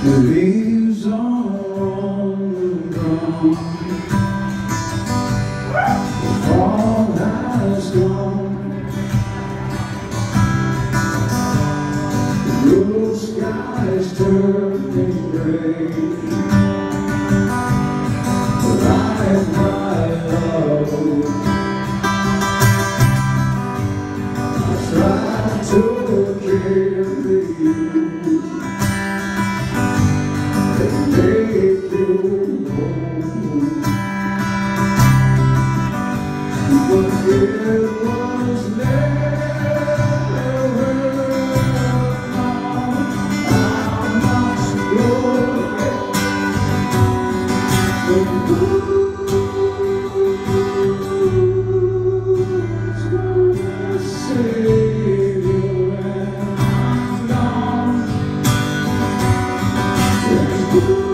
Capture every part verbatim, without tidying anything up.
The leaves on the ground, the fall has gone, the blue skies turning gray, but I am my love. I try to carry you and make you home, but it was never known how much glory and who's gonna save you when I'm gone, and who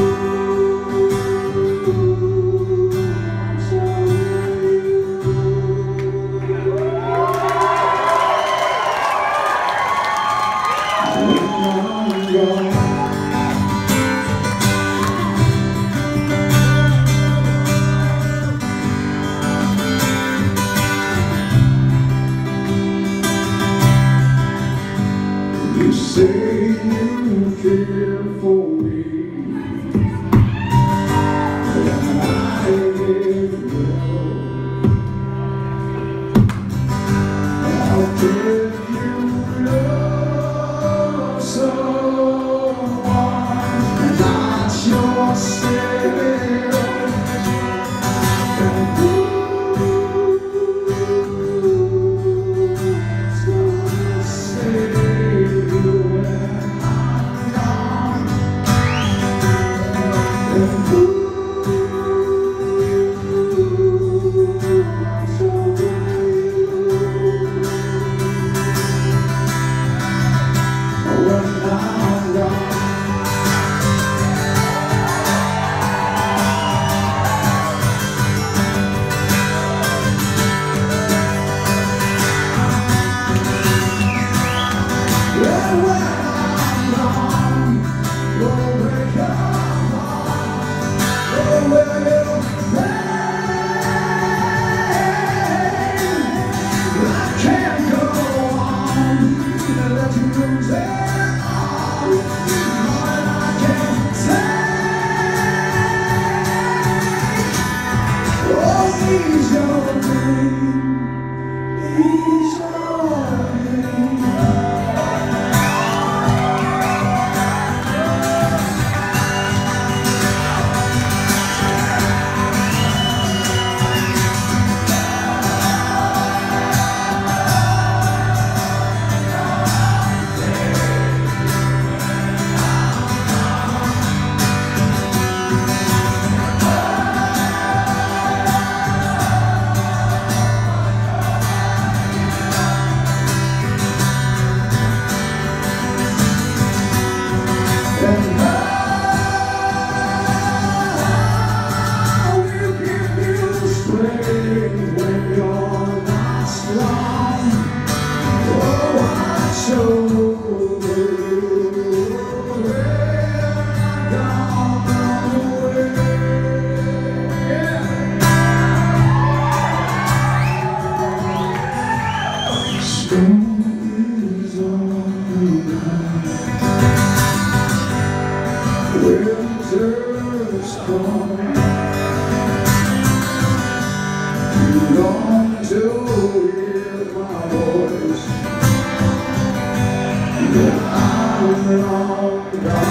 you say you care for me, and I didn't know. How can you love someone and not yourself? And who's gonna save you when I'm gone? And who's when I'm gone? And when I'm gone, oh, break your heart, oh, will you pain? I can't go on and let you lose it all, but I can't take. Oh, ease your pain, ease your pain. And I will give you strength when you're not strong. Oh, I show you when I'm gone away. Stone is on the ground, winter's come. You long to hear my voice, but I'm long gone.